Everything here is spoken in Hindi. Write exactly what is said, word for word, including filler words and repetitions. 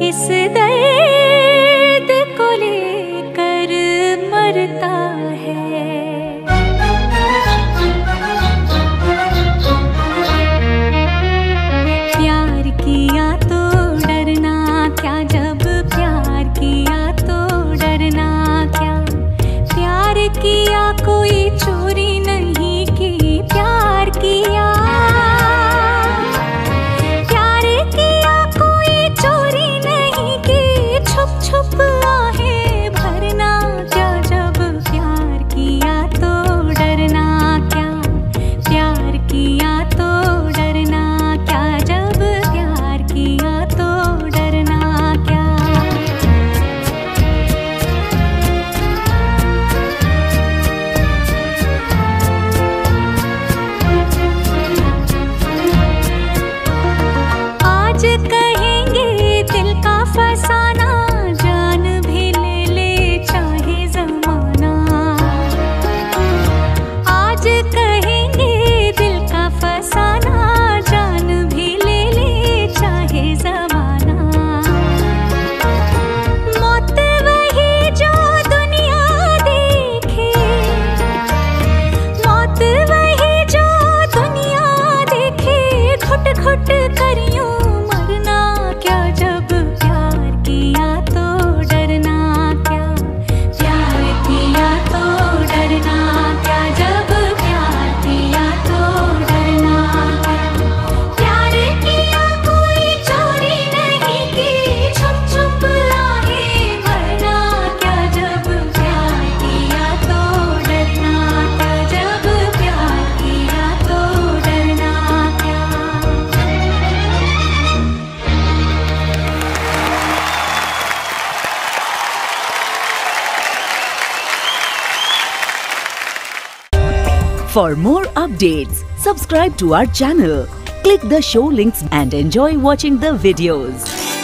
किस दर्द को लेकर मरता है। प्यार किया तो डरना क्या, जब प्यार किया तो डरना क्या। प्यार किया कोई चोरी नहीं की, प्यार किया प्यार किया कोई चोरी नहीं की। छुप छुप आहें भरना क्या, जब प्यार किया तो डरना क्या। प्यार किया तो डरना क्या, जब प्यार किया तो डरना क्या। आज कहेंगे दिल का फसाना, जान भी ले ले चाहे जमाना। आज कहेंगे दिल का फसाना, जान भी ले ले चाहे जमाना। मौत वही जो दुनिया देखे, मौत वही जो दुनिया देखे। घुट घुट कर यूं मरना क्या, जब प्यार किया तो डरना क्या। प्यार किया तो डरना क्या, जब प्यार किया तो डरना क्या। प्यार किया कोई चोरी नहीं की, छुप छुप आहें भरना क्या, जब प्यार किया तो डरना क्या। जब प्यार किया तो डरना क्या। For more updates, subscribe to our channel, click the show links and enjoy watching the videos.